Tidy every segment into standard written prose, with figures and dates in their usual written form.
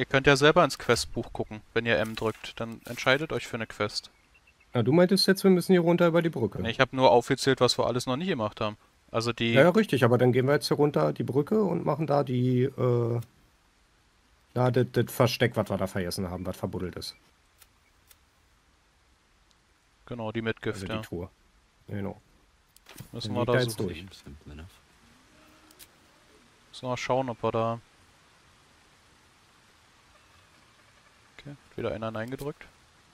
Ihr könnt ja selber ins Questbuch gucken, wenn ihr M drückt. Dann entscheidet euch für eine Quest. Na, du meintest jetzt, wir müssen hier runter über die Brücke. Ne, ich habe nur aufgezählt, was wir alles noch nicht gemacht haben. Also Ja, die... ja, richtig, aber dann gehen wir jetzt hier runter die Brücke und machen da die, ja, das Versteck, was wir da vergessen haben, was verbuddelt ist. Genau, die Also Mitgift, die ja. Truhe. Genau. Müssen Dann wir liegt da da jetzt suchen. durch. Müssen wir schauen, ob wir da... Okay, hat wieder einer Nein gedrückt.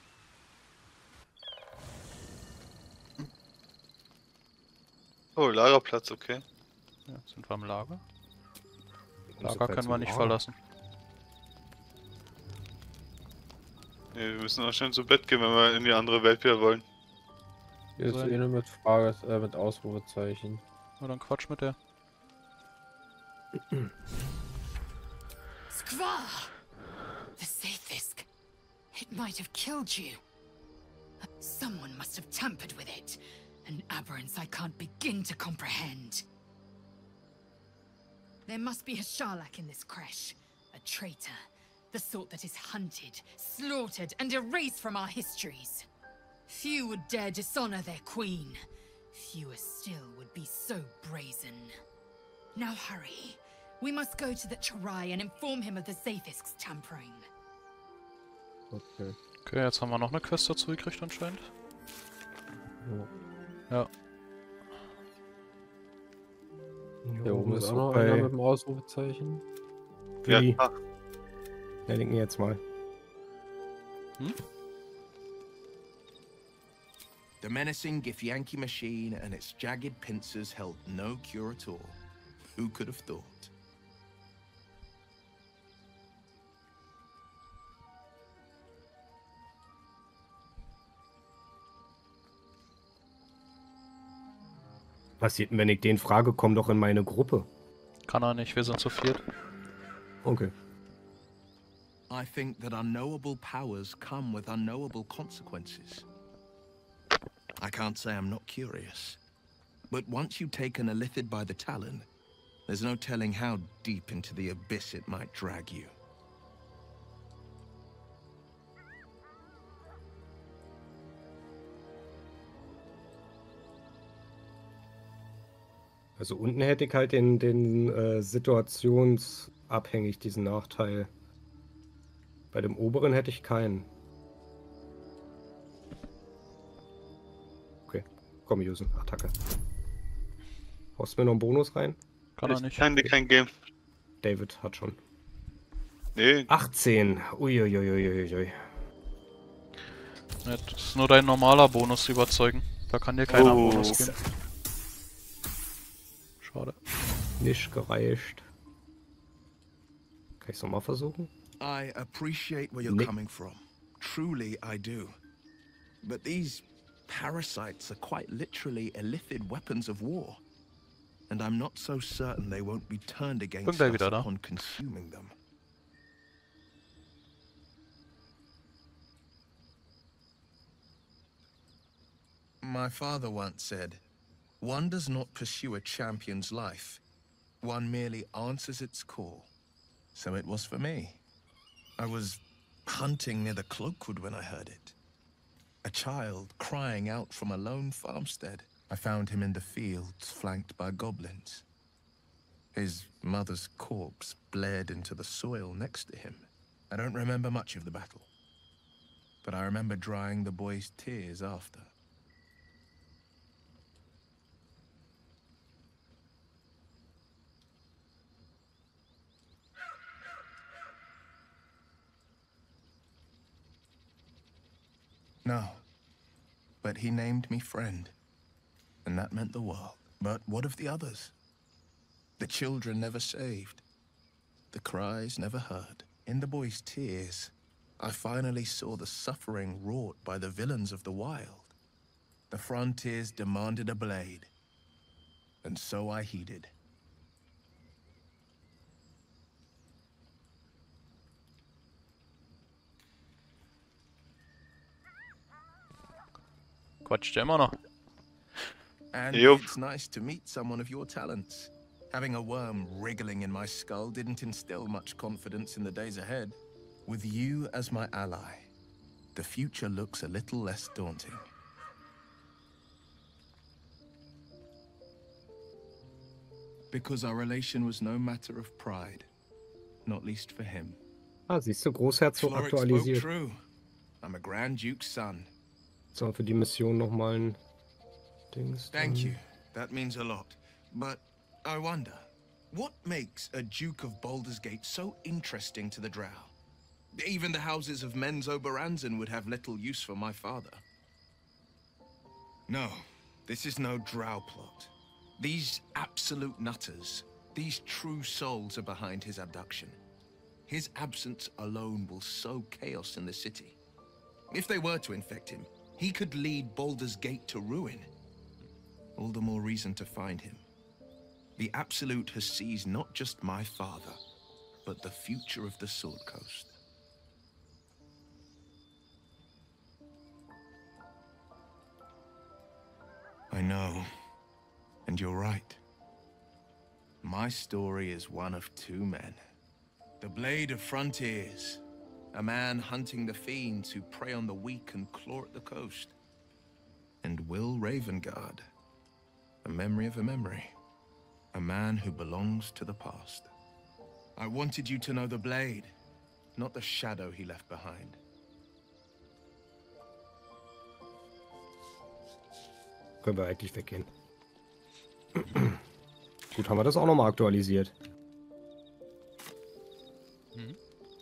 Oh, Lagerplatz, okay. Ja, sind wir im Lager? Warum sind Lager wir können jetzt wir im nicht Lager? verlassen. Nee, wir müssen auch schnell zu Bett gehen, wenn wir in die andere Welt wieder wollen. Hier ist Sein. eine mit Frage, mit Ausrufezeichen. Na dann Quatsch mit der. Skvar! The Sathisk. It might have killed you. Someone must have tampered with it. An aberrance I can't begin to comprehend. There must be a Sharlak in this creche. A traitor. The sort that is hunted, slaughtered, and erased from our histories. Few would dare dishonor their queen. Fewer still would be so brazen. Now hurry. We must go to the Charai and inform him of the Sathisk's tampering. Okay. Okay, jetzt haben wir noch eine Quest dazu gekriegt anscheinend. Ja. Ja. Hier oben ist auch noch bei einer mit dem Ausrufezeichen. Willi. Ja, Ja, linken jetzt mal. Hm? The menacing Githyanki machine and its jagged pincers held no cure at all. Who could have thought? Passiert denn, wenn ich den frage, komm doch in meine Gruppe. Kann er nicht, wir sind zu viert. Okay. I think that unknowable powers come with unknowable consequences. I can't say I'm not curious. But once you've taken a Lithid by the talon, there's no telling how deep into the abyss it might drag you. Also unten hätte ich halt den situationsabhängig diesen Nachteil. Bei dem oberen hätte ich keinen. Okay, komm, Jusen, Attacke. Haust mir noch einen Bonus rein? Kann er ich nicht. kann dir kein Game. David hat schon. Nee, 18. Uiuiuiuiui. Ja, das ist nur dein normaler Bonus überzeugen. Da kann dir keiner einen Bonus geben. Schade. Nicht gereicht. Kann ich es nochmal versuchen? I appreciate where you're Nick. coming from. Truly, I do. But these parasites are quite literally illithid weapons of war. And I'm not so certain they won't be turned against gleich us wieder da. upon consuming them. My father once said, "One does not pursue a champion's life. One merely answers its call." So it was for me. I was hunting near the Cloakwood when I heard it. A child crying out from a lone farmstead. I found him in the fields, flanked by goblins. His mother's corpse bled into the soil next to him. I don't remember much of the battle, but I remember drying the boy's tears after. No, but he named me friend, and that meant the world. But what of the others? The children never saved, the cries never heard. In the boy's tears, I finally saw the suffering wrought by the villains of the wild. The frontiers demanded a blade, and so I heeded. Quatscht ja immer noch. And Yup. it's nice to meet someone of your talents. Having a worm wriggling in my skull didn't instill much confidence in the days ahead. With you as my ally, the future looks a little less daunting. Because our relation was no matter of pride, not least for him. Ah, siehst du, Großherzog Florrick spoke aktualisiert. true. I'm a Grand Duke's son. So, für die Mission nochmal ein Dings. Thank you. That means a lot. But I wonder, what makes a Duke of Baldur's Gate so interesting to the Drow? Even the houses of Menzoberranzan would have little use for my father. No, this is no Drow plot. These absolute nutters, these true souls are behind his abduction. His absence alone will sow chaos in the city. If they were to infect him, he could lead Baldur's Gate to ruin. All the more reason to find him. The Absolute has seized not just my father, but the future of the Sword Coast. I know, and you're right. My story is one of two men. The Blade of Frontiers, a man hunting the fiends who prey on the weak and claw at the coast. And Will Ravengard, a memory of a memory. A man who belongs to the past. I wanted you to know the Blade, not the shadow he left behind. Können wir eigentlich weggehen. Gut, haben wir das auch nochmal aktualisiert. Mhm.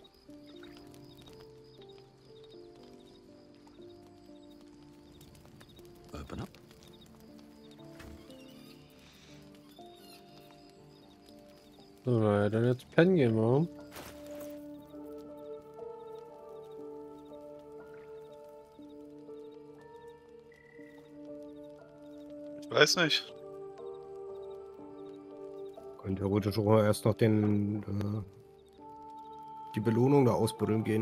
Open up. So, naja, dann jetzt pennen gehen wir. Ich weiß nicht. Können theoretisch auch erst noch die Belohnung da ausbuddeln gehen.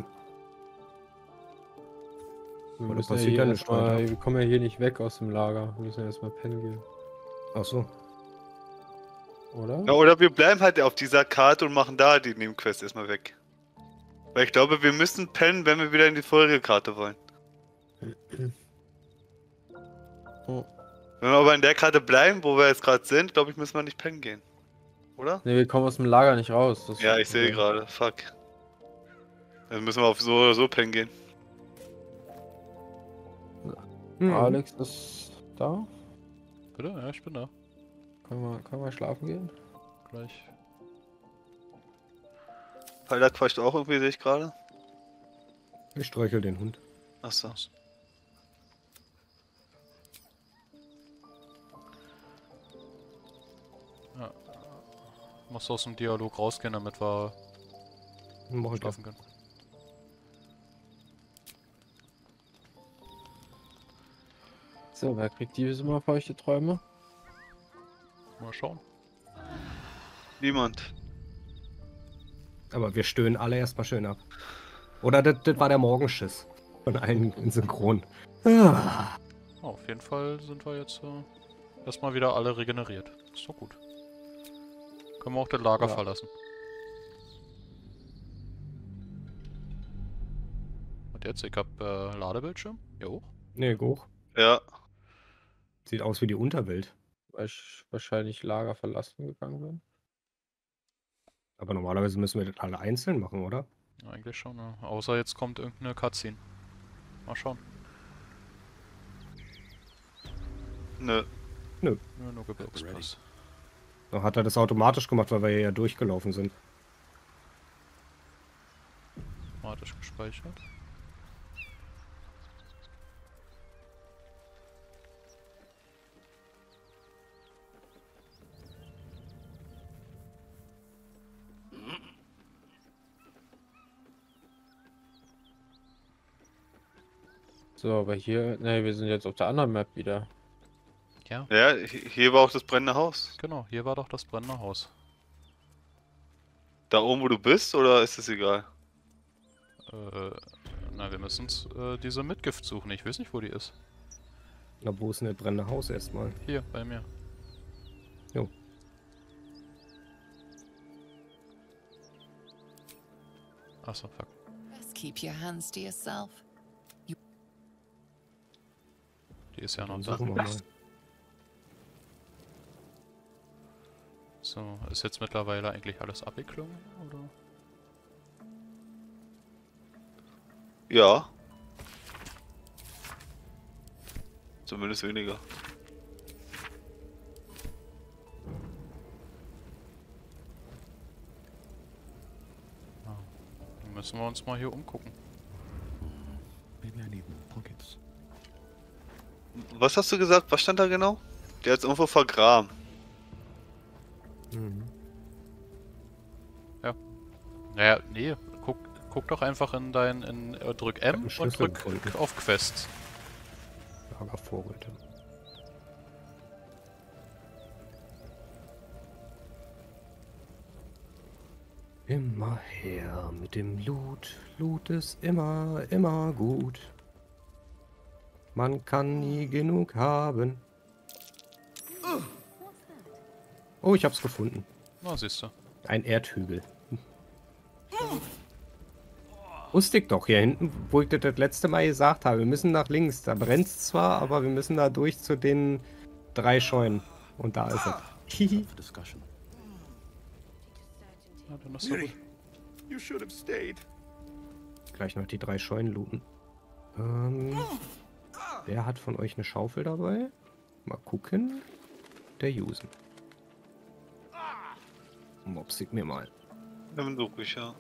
Wir Oder müssen ja passiert hier ja nicht erstmal, weiter. wir kommen ja hier nicht weg aus dem Lager. Wir müssen ja erstmal pennen gehen. Ach so. Oder? Ja, oder wir bleiben halt auf dieser Karte und machen da die Nebenquest erstmal weg. Weil ich glaube, wir müssen pennen, wenn wir wieder in die vorherige Karte wollen. Oh. Wenn wir aber in der Karte bleiben, wo wir jetzt gerade sind, glaube ich, müssen wir nicht pennen gehen. Oder? Ne, wir kommen aus dem Lager nicht raus. Das Ja, ist ich sehe das Problem. gerade. Fuck. Dann müssen wir auf so oder so pennen gehen. Alex ist da. Bitte? Ja, ich bin da. Können wir schlafen gehen? Gleich. Palder quatscht auch irgendwie, sehe ich gerade. Ich streichel den Hund. Achso. Ja. Musst aus dem Dialog rausgehen, damit wir Mach ich schlafen können. So, wer kriegt dieses Mal feuchte Träume? Mal schauen. Niemand. Aber wir stöhnen alle erstmal schön ab. Oder das war der Morgenschiss. Von allen in Synchron. Ah. Oh, auf jeden Fall sind wir jetzt erstmal wieder alle regeneriert. Ist doch gut. Können wir auch das Lager Ja. verlassen. Und jetzt? Ich hab Ladebildschirm. Hier hoch. Nee, hoch. Ja. Sieht aus wie die Unterwelt. Weil ich wahrscheinlich Lager verlassen gegangen bin. Aber normalerweise müssen wir das alle einzeln machen, oder? Eigentlich schon, ne? Außer jetzt kommt irgendeine Cutscene. Mal schauen. Nö. Nur Gebirgspass. Dann hat er das automatisch gemacht, weil wir ja durchgelaufen sind. Automatisch gespeichert. So, aber hier, ne, wir sind jetzt auf der anderen Map wieder. Ja, Ja, hier war auch das brennende Haus. genau. Hier war doch das brennende Haus. Da oben, wo du bist, oder ist es egal? Na, wir müssen uns diese Mitgift suchen. Ich weiß nicht, wo die ist. Na, wo ist denn das brennende Haus erstmal? Hier, bei mir. Jo. Achso, fuck. keep your hands to yourself. Die ist ja noch Dann da. suchen wir mal. So, ist jetzt mittlerweile eigentlich alles abgeklungen, oder? Ja. Zumindest weniger. Dann müssen wir uns mal hier umgucken. Maybe I need more pockets. Was hast du gesagt? Was stand da genau? Der hat es irgendwo vergraben. Mhm. Naja, nee, guck doch einfach in drück M einen und Schlüssel drück gefunden. auf Quest. Lagervorräte. Immer her mit dem Loot. Loot ist immer gut. Man kann nie genug haben. Oh, ich hab's gefunden. Na, siehst du. Ein Erdhügel. Wusste ich doch hier hinten, wo ich das letzte Mal gesagt habe. Wir müssen nach links. Da brennt's zwar, aber wir müssen da durch zu den 3 Scheunen. Und da ist es. Hihi. For discussion. Ja, dann ist doch gut. You should have stayed. Gleich noch die 3 Scheunen looten. Wer hat von euch eine Schaufel dabei? Mal gucken. Der Usen. Mops ich mir mal. Nimm du ruhig, ja.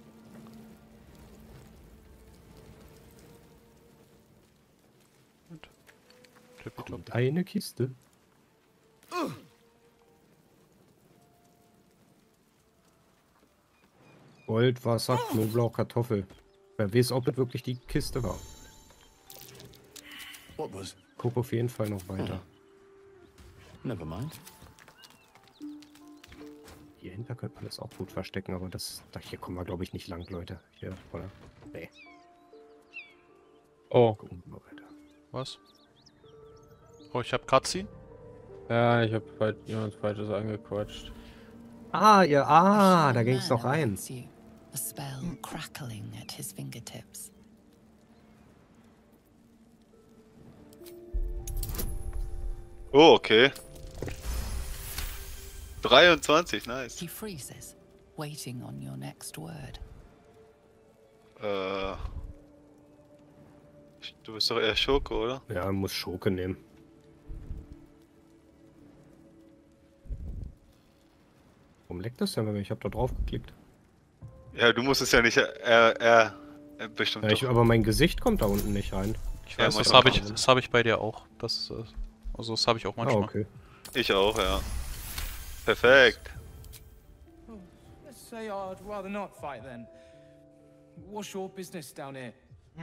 Tippitopp. Und eine Kiste. Gold, Wasser, Knoblauch, Kartoffel. Wer weiß, ob es wirklich die Kiste war. What was? Guck auf jeden Fall noch weiter. Never mind. Hier hinter könnte man das auch gut verstecken, aber hier kommen wir, glaube ich, nicht lang, Leute. Hier, oder? Nee, Oh, gucken wir mal weiter. Was? Oh, ich hab Cutscene. ja, ich habe jemand Falsches angequatscht. Da ging's noch rein. awaits you, a spell crackling at his fingertips. Oh, okay. 23, nice. He freezes, waiting on your next word. Du bist doch eher Schurke, oder? Ja, man muss Schurke nehmen. Warum leckt das denn bei mir? Ich habe da drauf geklickt. Ja, du musst es ja nicht bestimmt Ja, doch. aber mein Gesicht kommt da unten nicht rein. Ich Ja, weiß, manchmal das habe ich bei dir auch. Also das habe ich auch Ah, manchmal. okay. Ich auch, ja. Perfekt. Let's say I'd rather not fight then. What's your business down here?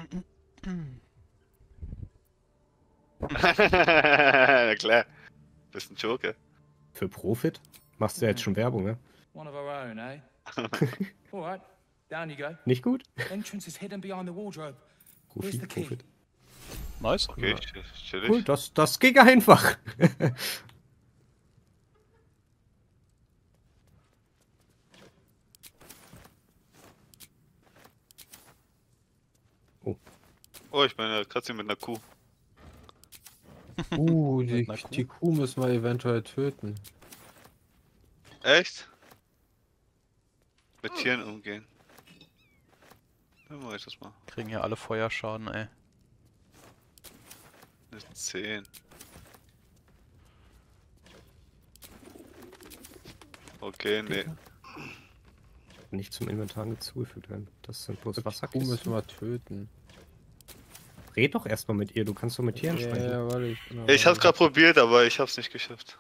Na klar. Bist ein Schurke. Für Profit? Machst du ja jetzt schon Werbung, ne? One of our own, eh? Alright, down you go. Nicht gut? Entrance is hidden behind the wardrobe. Here's Profi, the key. Profit. Nice. Okay, chillig. Cool, das ging einfach. Oh, ich meine, Katze mit einer Kuh. Die, Na cool. die Kuh müssen wir eventuell töten. Echt? Mit Tieren umgehen. Dann mach ich das mal. Kriegen hier alle Feuerschaden, ey. Eine 10. Okay, nee. Nicht zum Inventar hinzugefügt werden. Das sind bloß Die Kuh Wasserkisten. müssen wir töten. Red doch erstmal mit ihr, du kannst doch mit Tieren Ja, sprechen. ja, warte, ich bin Ich hab's gerade probiert, aber ich hab's nicht geschafft.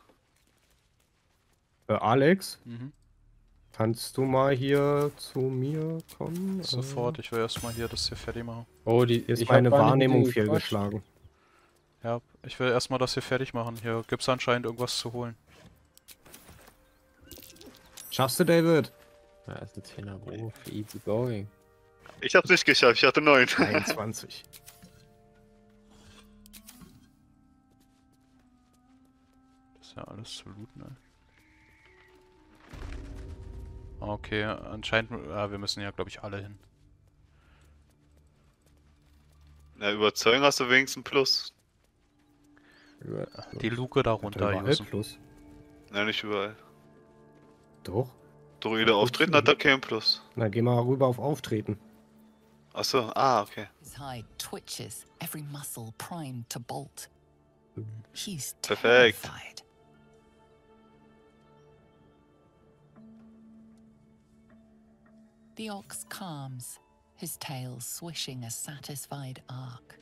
Alex, Mhm. kannst du mal hier zu mir kommen? Sofort, ich will erstmal hier das hier fertig machen. Oh, Hier ist ich meine hab gar nicht Wahrnehmung mit denen gequatscht. fehlgeschlagen. Ja, ich will erstmal das hier fertig machen. Hier gibt's anscheinend irgendwas zu holen. Schaffst du, David? Ja, ist ein 10er Beruf. Easy going. Ich hab's nicht geschafft, ich hatte 9. 23. Das ist ja alles zu looten, ey. Okay, anscheinend, wir müssen ja, glaube ich, alle hin. Na, überzeugen hast du wenigstens ein Plus. Die Luke da Hat er runter, überall Jusen. Plus. Na, nicht überall. Doch. Druide auftreten hat er kein Plus. Na, geh mal rüber auf Auftreten. Achso, okay. His hide twitches, every muscle primed to bolt. He's Perfekt. terrified. The ox calms, his tail swishing a satisfied arc.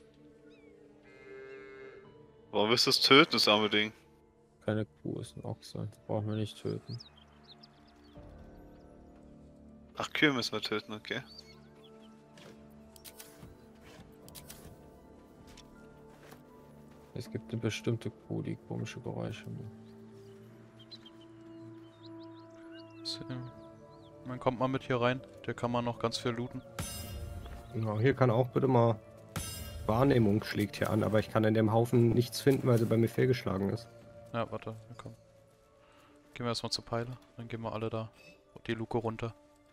Warum willst du es töten, das arme Ding? Keine Kuh, ist ein Ochse. Brauchen wir nicht töten. Ach, Kühe müssen wir töten, okay. Es gibt eine bestimmte Kuh, die komische Geräusche macht. So. Dann kommt mal mit hier rein. Der kann man noch ganz viel looten. Ja, hier kann auch bitte mal... Wahrnehmung schlägt hier an, aber ich kann in dem Haufen nichts finden, weil sie bei mir fehlgeschlagen ist. Ja, warte, komm. Gehen wir erstmal zur Peile. Dann gehen wir alle da. Die Luke runter.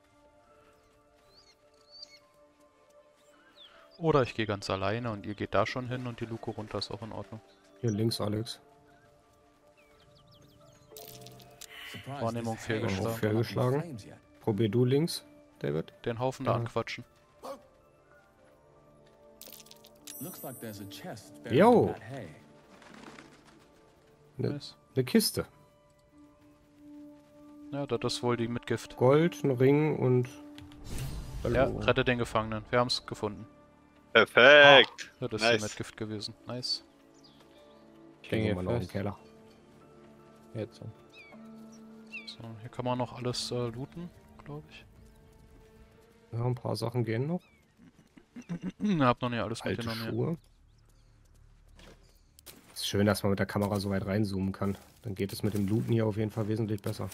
Oder ich gehe ganz alleine und ihr geht da schon hin und die Luke runter ist auch in Ordnung. Hier links, Alex. Wahrnehmung Auch fehlgeschlagen. fehlgeschlagen. Probier du links, David. Den Haufen da Ja. anquatschen. Jo! Nice. Eine Kiste. Ja, das ist wohl die mit Gift. Gold, ein Ring und... Ja, Hallo. rette den Gefangenen. Wir haben es gefunden. Perfekt! Ja, das Nice. ist die mit Gift gewesen. Nice. Ich Hier hänge noch hier im fest. Keller. Jetzt. So, hier kann man noch alles looten, glaube ich. Ja, ein paar Sachen gehen noch. Hab noch nicht alles Alte mitgenommen. Schuhe. Ist schön, dass man mit der Kamera so weit reinzoomen kann. Dann geht es mit dem Looten hier auf jeden Fall wesentlich besser.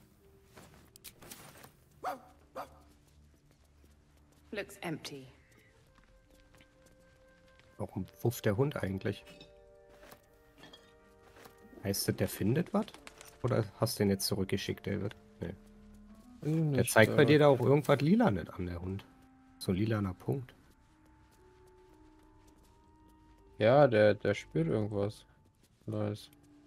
Looks empty. Warum pufft der Hund eigentlich? Heißt das, der findet was? Oder hast du den jetzt zurückgeschickt, David? Nee. Der zeigt bei dir da auch irgendwas Lilanes an, der Hund. So ein lilaner Punkt. Ja, der spürt irgendwas. Nice.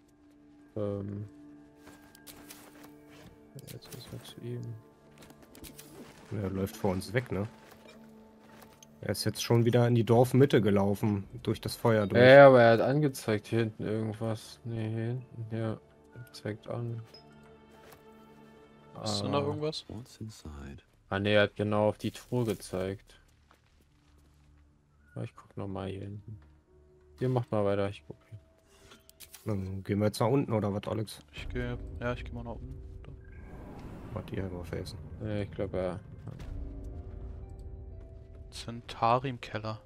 Jetzt müssen wir zu ihm. Der läuft vor uns weg, ne? Er ist jetzt schon wieder in die Dorfmitte gelaufen, durch das Feuer durch. Ja, aber er hat angezeigt hier hinten irgendwas. Ne, hier hinten. Ja, er zeigt an. Ist denn da irgendwas? What's inside? Ah ne, er hat genau auf die Truhe gezeigt. Ich guck noch mal hier hinten. Ihr macht mal weiter, ich gucke. Dann gehen wir jetzt nach unten, oder was, Alex? Ich gehe mal nach unten. Da. Warte, hier mal facen. Ne, ich glaube ja. Centauri im Keller.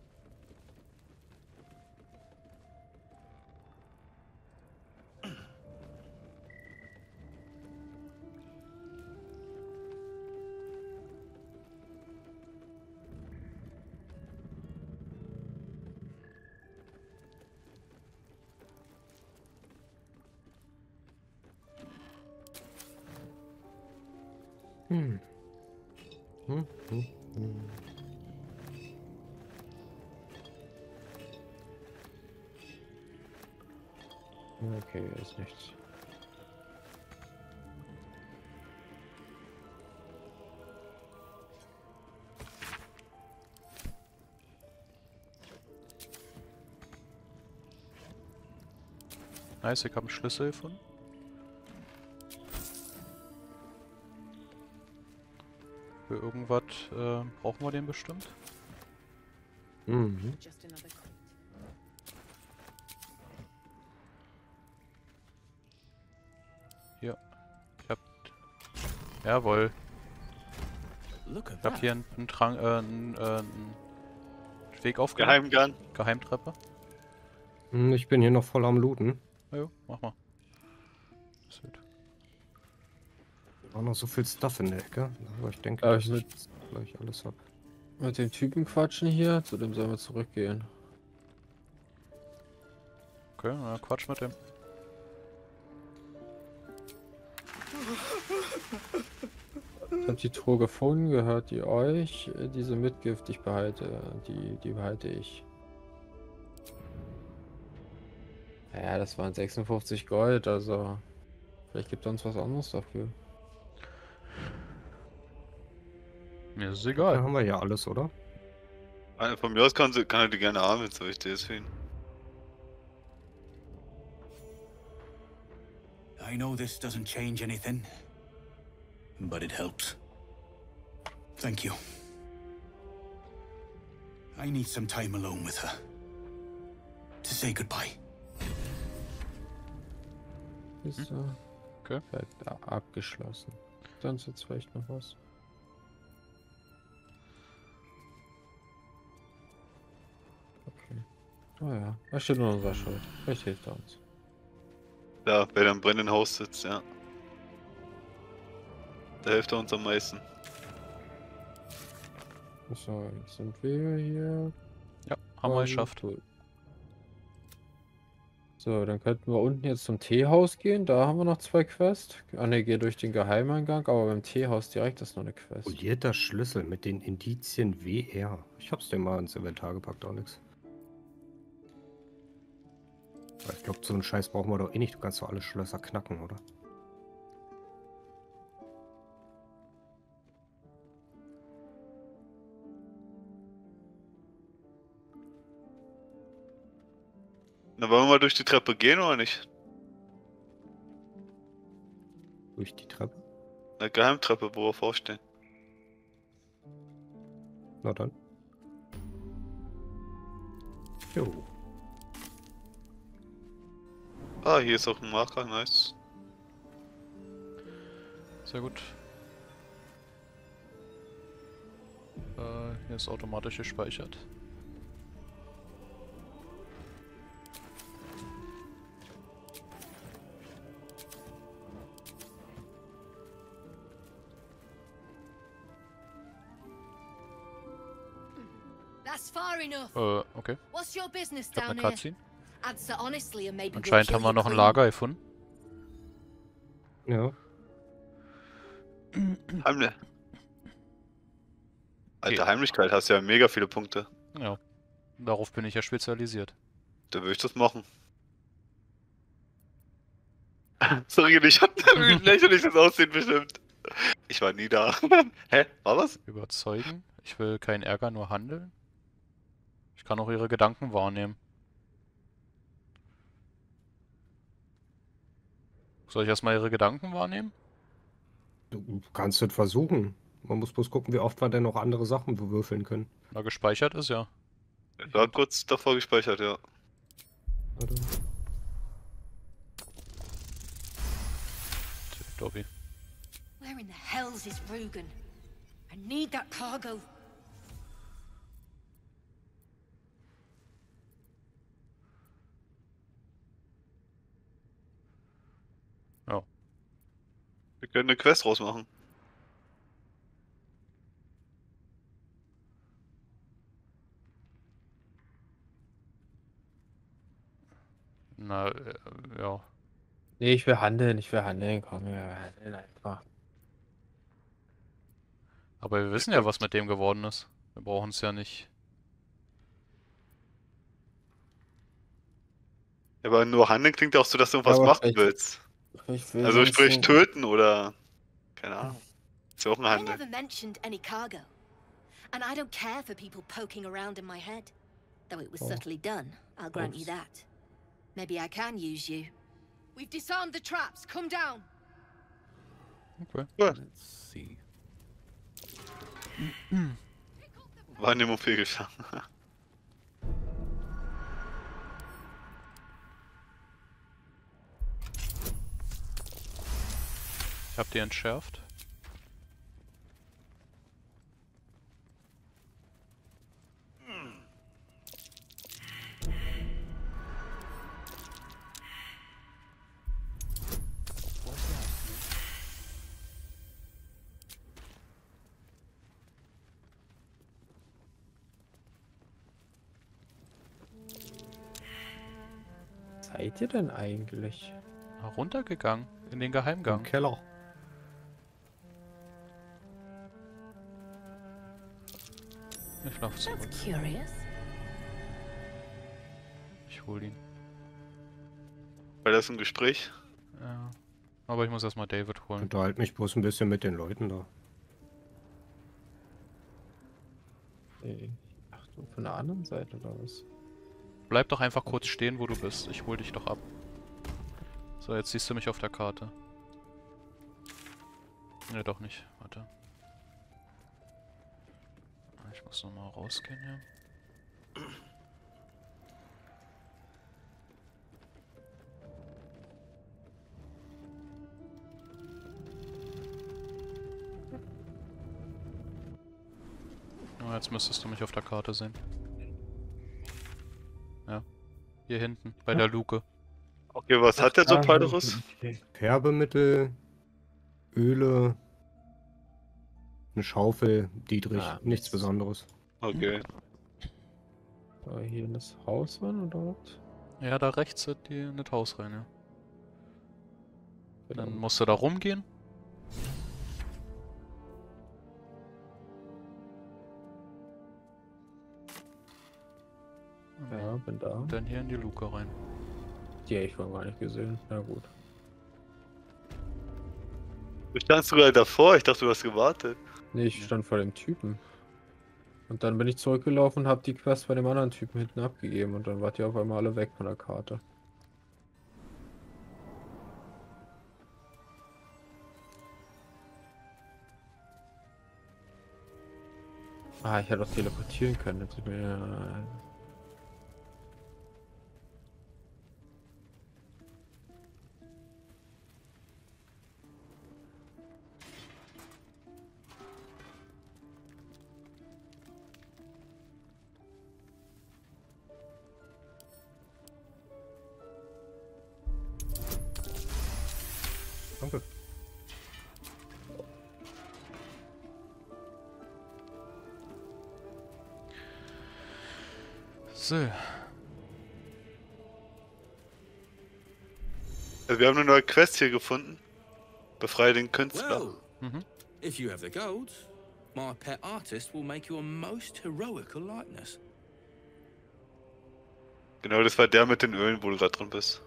Hm. Okay, ist nichts. Nice, ich habe einen Schlüssel gefunden. Für irgendwas brauchen wir den bestimmt. Mhm. Just another crate. Hier. Ich hab... Jawohl. Look at Ich hab that. hier einen Weg aufgemacht. Geheimgang. Geheimtreppe. Ich bin hier noch voll am Looten. Na jo, mach mal. Ist gut. War noch so viel Stuff in der Ecke. Aber ich denke, Darf dass ich ich mit- jetzt gleich alles hab. Mit dem Typen quatschen hier, zu dem sollen wir zurückgehen. Okay, na, Quatsch mit dem. Ich habe die Truhe gefunden, gehört die euch. Diese Mitgift, ich behalte, die behalte ich. Ja, das waren 56 Gold, also vielleicht gibt er uns was anderes dafür. Mir ist es Da egal. haben wir ja alles, oder? Von mir aus kann er die gerne haben, wenn es so wichtig ist für ihn. I know this doesn't change anything, but it helps. Thank you. I need some time alone with her. To say goodbye. Ist Okay. abgeschlossen. Sonst jetzt vielleicht noch was. Okay. Oh ja, da steht nur unser Schuld. Vielleicht hilft er uns. Ja, wer da im brennenden Haus sitzt, ja. Da hilft er uns am meisten. So, jetzt sind wir hier. Ja, haben wir geschafft. Gut. So, dann könnten wir unten jetzt zum Teehaus gehen. Da haben wir noch 2 Quests. Ah ne, geh durch den Geheimeingang, aber beim Teehaus direkt ist noch eine Quest. Polierter Schlüssel mit den Indizien WR. Ich hab's dir mal ins Inventar gepackt, Alex. Aber ich glaube, so einen Scheiß brauchen wir doch eh nicht. Du kannst doch alle Schlösser knacken, oder? Na, wollen wir mal durch die Treppe gehen oder nicht? Durch die Treppe? Eine Geheimtreppe, wo wir vorstehen. Na dann. Jo. Ah, hier ist auch ein Marker, nice. Sehr gut. Hier ist automatisch gespeichert. That's far enough. Okay. What's your business Ich hab down eine here? Cutscene. Answer honestly and maybe we'll Anscheinend kill haben wir your noch ein queen. Lager gefunden. Ja. Heimlich. Alter, Heimlichkeit hast ja mega viele Punkte. Ja. Darauf bin ich ja spezialisiert. Da würde ich das machen. Sorry, ich hab wie lächerlich das aussehen bestimmt. Ich war nie da. Hä? War was? Überzeugen. Ich will keinen Ärger, nur handeln. Ich kann auch ihre Gedanken wahrnehmen. Soll ich erstmal ihre Gedanken wahrnehmen? Du kannst es versuchen. Man muss bloß gucken, wie oft wir denn noch andere Sachen bewürfeln können. Na, gespeichert ist ja. Ich war kurz davor gespeichert, ja. Warte. Dobby. Where in the hell's is Rugen? I need that cargo. Ja. Wir können eine Quest rausmachen. Na, ja. Nee, ich will handeln, komm, wir handeln einfach. Aber wir wissen ja, was mit dem geworden ist. Wir brauchen es ja nicht. Aber nur handeln klingt ja auch so, dass du irgendwas Aber machen vielleicht- willst. Ich will Also sonst sprich ein- töten oder... Keine Ahnung. Ist ja auch ein I Handel. never mentioned any cargo. And I don't care for people poking around in my head. Though it was Oh. subtly done, I'll grant you Oops. that. Maybe I can use you. We've disarmed the traps. Come down. Okay. Let's see. Wahrnehmung fehlgeschlagen. Ich hab die entschärft. Seid ihr denn eigentlich? Runtergegangen. In den Im Geheimgang. Keller. Ich lauf zurück. That's curious. Ich hol ihn. War das ein Gespräch? Ja. Aber ich muss erstmal David holen. Unterhalte mich bloß ein bisschen mit den Leuten da. Ach du, von der anderen Seite oder was? Bleib doch einfach kurz stehen, wo du bist. Ich hol dich doch ab. So, jetzt siehst du mich auf der Karte. Ne, doch nicht. Warte. Ich muss nochmal rausgehen hier. Oh, jetzt müsstest du mich auf der Karte sehen. Ja. Hier hinten, bei der Luke. Okay, was hat der so, Palderus? Färbemittel, Öle, eine Schaufel, Dietrich, nichts Besonderes. Okay. Da hier in das Haus rein oder was? Ja, da rechts sind die in das Haus rein, ja. Dann musst du da rumgehen. Ja, bin da. Und dann hier in die Luke rein. Die hätte ich vorhin gar nicht gesehen. Na gut. Du standst sogar davor, ich dachte, du hast gewartet. Nee, ich stand vor dem Typen. Und dann bin ich zurückgelaufen und hab die Quest bei dem anderen Typen hinten abgegeben und dann wart ihr auf einmal alle weg von der Karte. Ah, ich hätte auch teleportieren können. Jetzt ist mir... Danke. So. Also wir haben eine neue Quest hier gefunden. Befreie den Künstler. Well, if you have the gold, my pet artist will make you a most heroical likeness. Genau, das war der mit den Ölen, wo du gerade drin bist.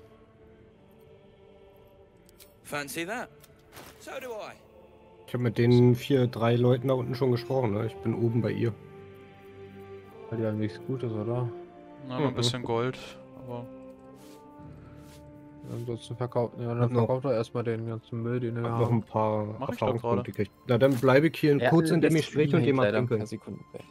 Fancy that? So do I. Ich habe mit den 3 Leuten da unten schon gesprochen, ne? Ich bin oben bei ihr. Die haben nichts Gutes, oder? Na, ein bisschen Gold, aber... Ansonsten verkauft, ja, dann verkauft er erstmal den ganzen Müll, den er Hab noch ein paar Mach ich doch Erfahrungspunkte gekriegt. Na, dann bleibe ich hier kurz in dem Gespräch und jemand trinken. Sekunden weg.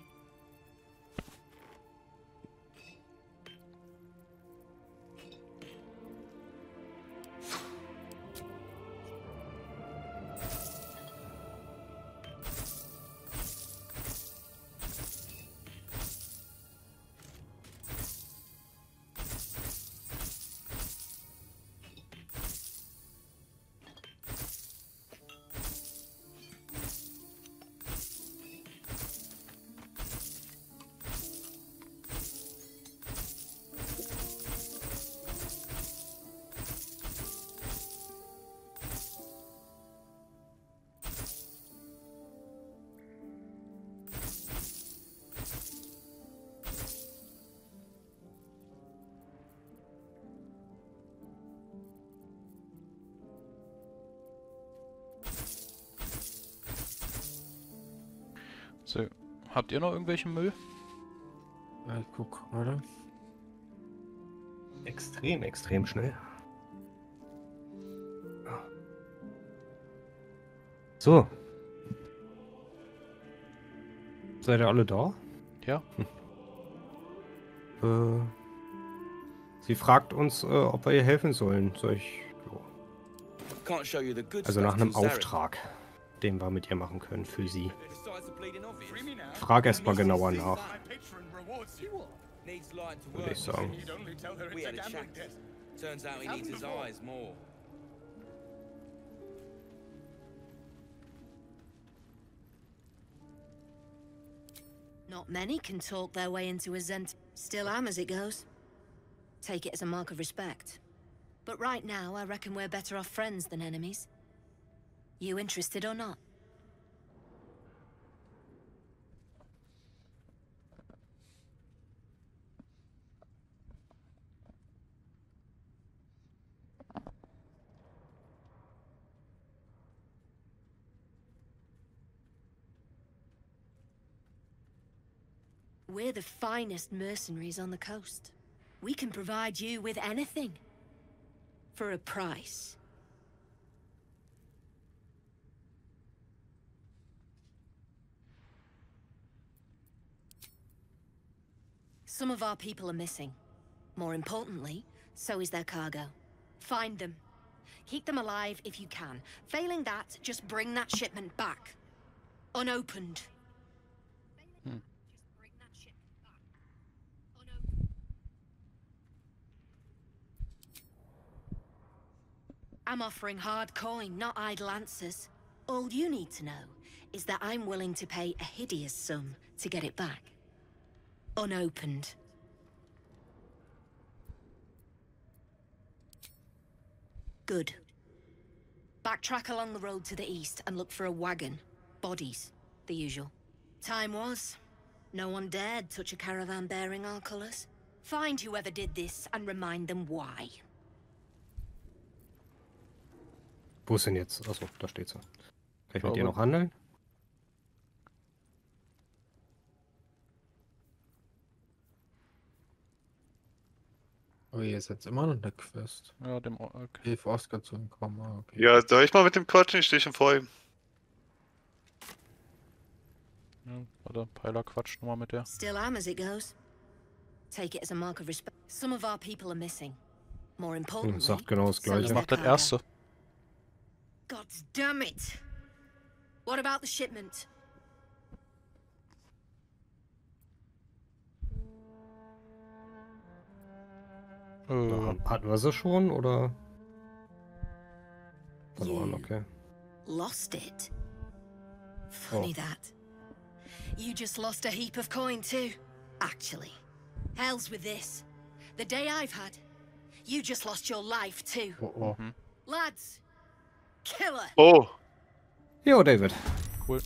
So, habt ihr noch irgendwelchen Müll? Ja, ich guck gerade. Extrem schnell. So. Seid ihr alle da? Ja. Sie fragt uns, ob wir ihr helfen sollen. Soll ich... Can't show you the good Also nach stuff einem till Zarek. Auftrag, den wir mit ihr machen können für sie. Frag erst mal genauer nach, Needs light to würde work. ich sagen. We had a chat. Turns out he needs his eyes more. Not many can talk their way into a Zent. Still am as it goes. Take it as a mark of respect. But right now, I reckon we're better off friends than enemies. You interested or not? We're the finest mercenaries on the coast. We can provide you with anything. For a price. Some of our people are missing. More importantly, so is their cargo. Find them. Keep them alive if you can. Failing that, just bring that shipment back. Unopened. I'm offering hard coin, not idle answers. All you need to know is that I'm willing to pay a hideous sum to get it back. Unopened. Good. Backtrack along the road to the east and look for a wagon. Bodies. The usual. Time was. No one dared touch a caravan bearing our colors. Find whoever did this and remind them why. Wo ist denn jetzt? Achso, da steht sie. Kann ich mit ihr noch handeln? Aber hier ist jetzt immer noch eine Quest. Ja, dem okay. Hilf Oscar zu entkommen. Ah, okay. Ja, soll ich mal mit dem quatschen? Ich stehe schon vor ihm. Ja, warte, Peiler quatscht nochmal mit der. Still am as it goes. Take it as a mark of respect. Some of our people are missing. More importantly, Sagt genau das Gleiche. Macht das erste. God damn it! What about the shipment? Hatten wir sie schon, oder? Verloren, okay. Lost it? Funny that. You just lost a heap of coin too. Actually. Hell's with this. The day I've had, you just lost your life too. Lads! Killer! Oh! Jo, David. Cool.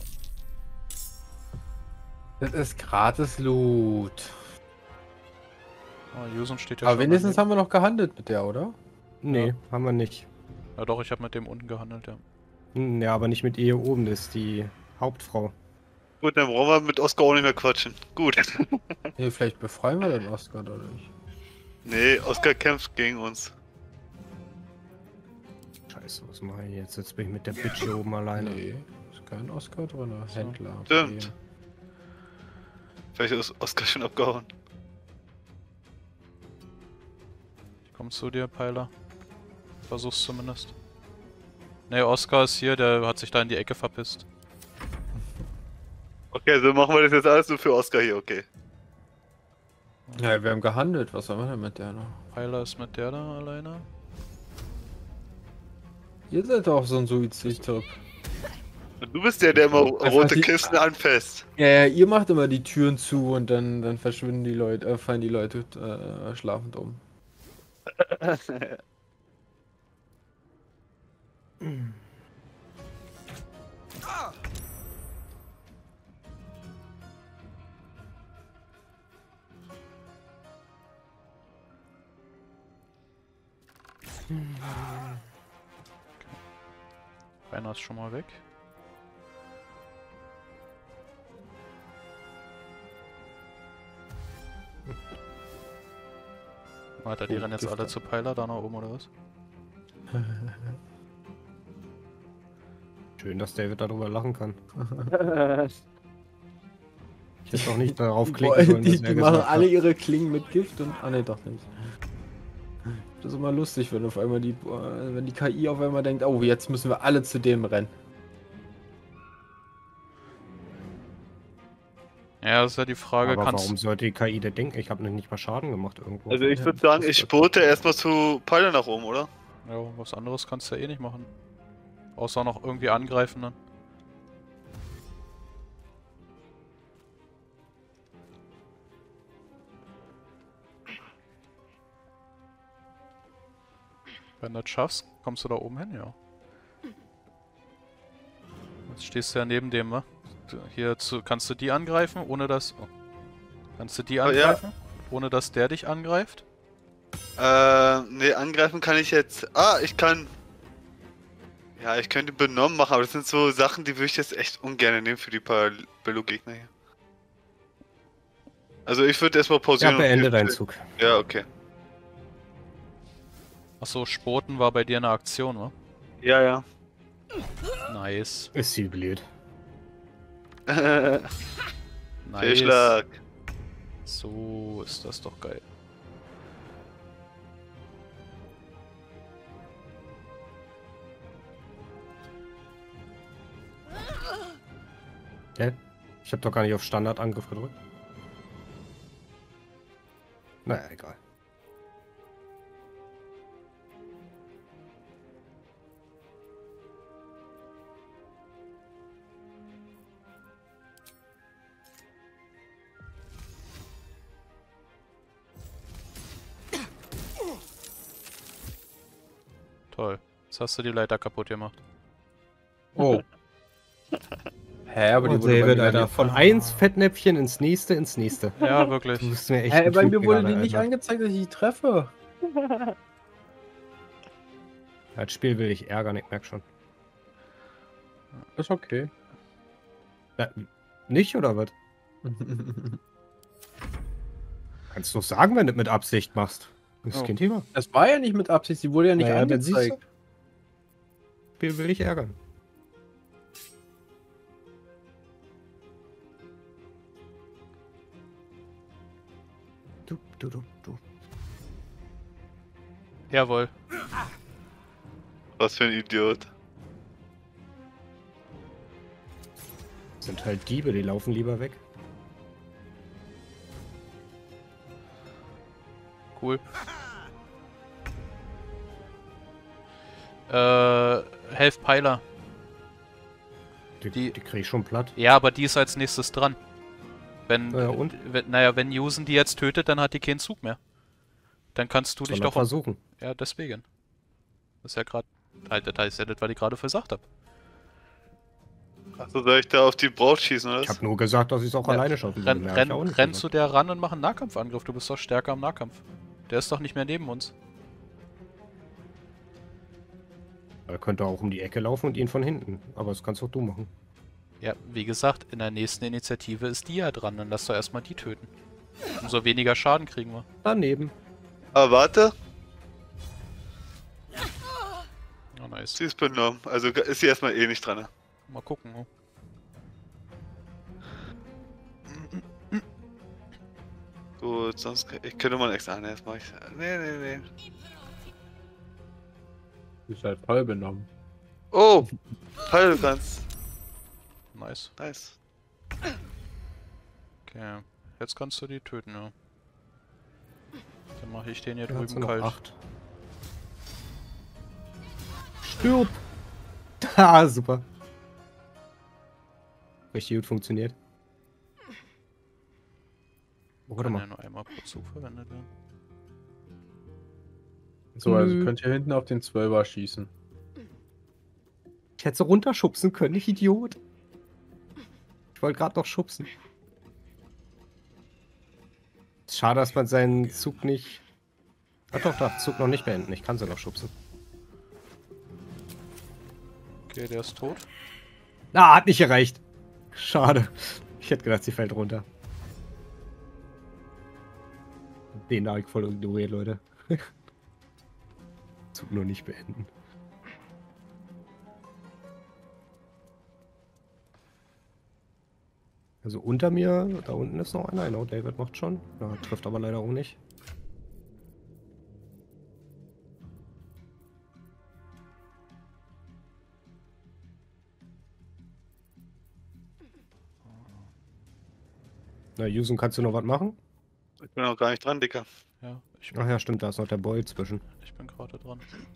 Das ist gratis Loot. Ah, Jusen steht ja Aber schon wenigstens haben wir noch gehandelt mit der, oder? Nee, Ja. haben wir nicht. Ja doch, ich habe mit dem unten gehandelt, ja. Ja, aber nicht mit ihr oben, das ist die Hauptfrau. Gut, dann brauchen wir mit Oscar auch nicht mehr quatschen. Gut. Nee, vielleicht befreien wir den Oscar oder nicht? Nee, Oscar kämpft gegen uns. Scheiße, was mache ich jetzt? Jetzt bin ich mit der Bitch hier oben alleine. Nee, ist kein Oscar drin, Händler. Stimmt. Okay. Vielleicht ist Oscar schon abgehauen. Ich komm zu dir, Peiler. Versuch's zumindest. Ne, Oscar ist hier, der hat sich da in die Ecke verpisst. Okay, so machen wir das jetzt alles nur für Oscar hier, okay. Ja, wir haben gehandelt. Was sollen wir denn mit der noch? Peiler ist mit der da alleine. Ihr seid doch so ein Suizid-Typ. Und du bist der, der immer rote Kisten anfasst. Ja, ihr macht immer die Türen zu und dann verschwinden die Leute, fallen die Leute schlafend um. Einer ist schon mal weg. Alter, die rennen jetzt alle zu Peiler da nach oben, oder was? Schön, dass David darüber lachen kann. Ich hätte auch nicht darauf klicken sollen, Die dass er machen gesagt alle hat. ihre Klingen mit Gift und... Ah ne, doch nicht. Das ist immer lustig, wenn auf einmal wenn die KI auf einmal denkt, oh, jetzt müssen wir alle zu dem rennen. Ja, das ist ja die Frage, Aber kannst warum sollte die KI da denken? Ich habe nicht mal Schaden gemacht irgendwo. Also ich würde sagen, ich spurte erstmal zu Peiler nach oben, oder? Ja, was anderes kannst du ja eh nicht machen. Außer noch irgendwie angreifen dann. Wenn du das schaffst, kommst du da oben hin, ja. Jetzt stehst du ja neben dem, wa? Hier kannst du die angreifen, ohne dass... Oh. Kannst du die angreifen, ohne dass der dich angreift? Nee, angreifen kann ich jetzt... Ah, ich kann... Ja, ich könnte benommen machen, aber das sind so Sachen, die würde ich jetzt echt ungern nehmen für die paar Bello-Gegner hier. Also ich würde erstmal Ja, pausieren. beende deinen Zug. Ja, okay. Achso, Spoten war bei dir eine Aktion, wa? Ja, ja. Nice. Ist sie blöd. Nice. Fehlschlag. So ist das doch geil. Hä? Ich hab doch gar nicht auf Standardangriff gedrückt. Naja, egal. Toll. Jetzt hast du die Leiter kaputt gemacht. Oh. Hä, aber die Und wurde bei David, mir Alter, nicht- von 1 Fettnäpfchen ins nächste, ins nächste. Ja, wirklich. Du bist mir echt Hä, ein bei Typ mir wurde gerade, die nicht Alter. angezeigt, dass ich die treffe. Das Spiel will ich ärgern, ich merk schon. Ist okay. Ja, nicht, oder was? Kannst du doch sagen, wenn du mit Absicht machst. Das ist Oh. kein Thema. Das war ja nicht mit Absicht, sie wurde ja nicht Naja, dann siehst du. angezeigt. Spiel will ich ärgern. Du. Jawohl. Was für ein Idiot. Sind halt Diebe, die laufen lieber weg. Cool. Helf Peiler. Die krieg ich schon platt. Ja, aber die ist als nächstes dran. Wenn, Naja, und? wenn Yusen die jetzt tötet, dann hat die keinen Zug mehr. Dann kannst du dich Soll er doch... versuchen. Ja, deswegen. Das ist ja gerade... Halt, das heißt ja das, was ich gerade versagt habe. Achso, soll ich da auf die Braut schießen, oder? Ich habe nur gesagt, dass ich es auch alleine schaffen will. Mehr hab ich auch nicht Renn zu gesagt. der ran und mach einen Nahkampfangriff. Du bist doch stärker im Nahkampf. Der ist doch nicht mehr neben uns. Er könnte auch um die Ecke laufen und ihn von hinten. Aber das kannst auch du machen. Ja, wie gesagt, in der nächsten Initiative ist die ja dran. Dann lass doch erstmal die töten. Umso weniger Schaden kriegen wir. Daneben. Aber warte, Oh, nice. sie ist benommen. Also ist sie erstmal eh nicht dran. Ne? Mal gucken. Oh. Gut, sonst ich könnte mal extra. Ne, das mach ich. Nee. Die ist halt voll benommen. Oh! Heil, du kannst. Nice. Nice. Okay. Jetzt kannst du die töten, ja. Dann mache ich den hier Da hat's drüben noch kalt. 8. Stirb! Ah, super. Richtig gut funktioniert. Oh, warte Kann mal. ja nur einmal pro Zug verwendet werden. So, also könnt ihr hinten auf den 12er schießen. Ich hätte so runterschubsen können, ich Idiot. Ich wollte gerade noch schubsen. Ist schade, dass man seinen Zug nicht... Ach doch, darf Zug noch nicht beenden. Ich kann sie noch schubsen. Okay, der ist tot. Ah, hat nicht gereicht. Schade. Ich hätte gedacht, sie fällt runter. Den habe ich voll ignoriert, Leute. Zug nur nicht beenden. Also unter mir, da unten ist noch einer. Genau, David macht schon. Ja, trifft aber leider auch nicht. Na, Yusun, kannst du noch was machen? Ich bin noch gar nicht dran, Dicker. Ja, Ach ja, stimmt, da ist noch der Boy zwischen. ich bin gerade dran.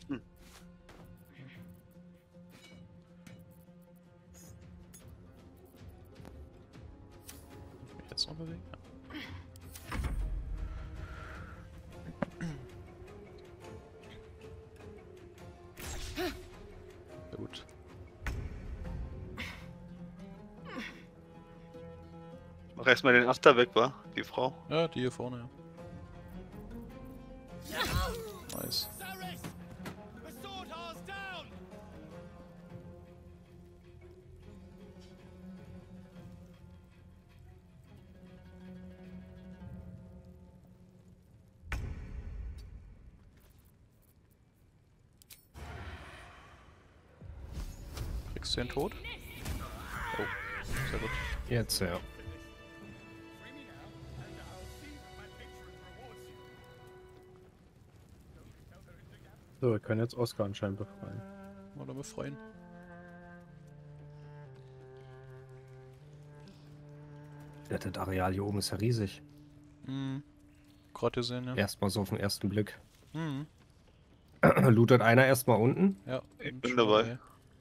Kann ich mich jetzt noch bewegen? Ja. Sehr gut. Ich mach erstmal den Achter weg, wa? Die Frau. Ja, die hier vorne, ja. Nice. Kriegst du den tot? Oh, sehr gut. Jetzt, ja. So, wir können jetzt Oscar anscheinend befreien. Oder befreien. Ja, das Areal hier oben ist ja riesig. Mhm. Gerade gesehen, ja. Erstmal so auf den ersten Blick. Mhm. Lootet einer erstmal unten? Ja, Ich bin dabei.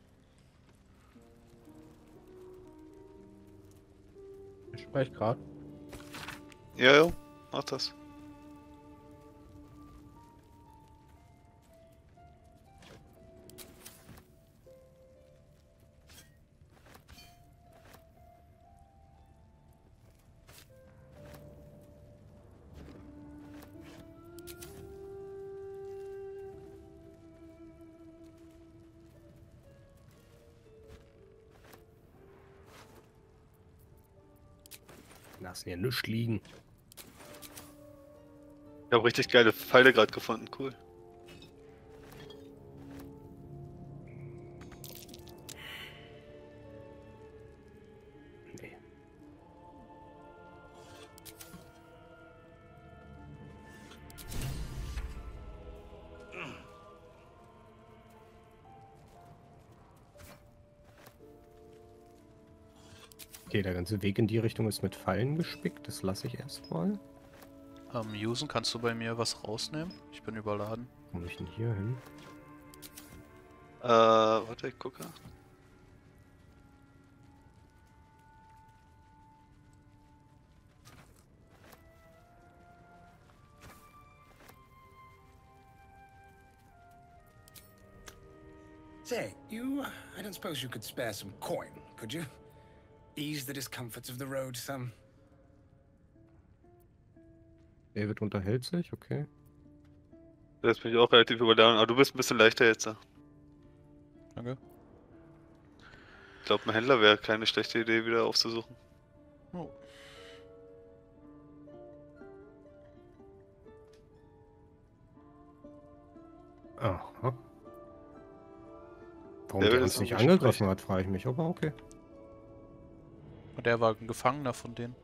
Ich spreche gerade. Ja, mach das. Lassen hier nichts liegen. Ich habe richtig geile Pfeile gerade gefunden, cool. Nee. Okay, der ganze Weg in die Richtung ist mit Fallen gespickt. Das lasse ich erstmal. Usen, kannst du bei mir was rausnehmen? Ich bin überladen. Wo komme ich denn hier hin? Warte, ich gucke. Say, I don't suppose you could spare some coin, could you? Ease the discomforts of the road some. David unterhält sich, okay. Jetzt bin ich auch relativ überladen, aber du bist ein bisschen leichter jetzt. Danke. Ich glaube, ein Händler wäre keine schlechte Idee, wieder aufzusuchen. Oh. Aha. Warum Der der will uns jetzt nicht noch angegriffen sprechen. hat, frage ich mich, aber okay. Und der war ein Gefangener von denen.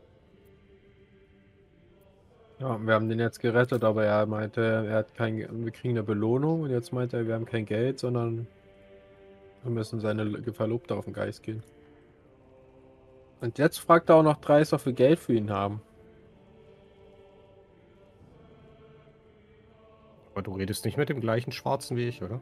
Ja, wir haben den jetzt gerettet, aber er meinte, er hat wir kriegen eine Belohnung und jetzt meint er, wir haben kein Geld, sondern wir müssen seine Verlobte auf den Geist gehen. Und jetzt fragt er auch noch Dreis, ob wir Geld für ihn haben. Aber du redest nicht mit dem gleichen Schwarzen wie ich, oder?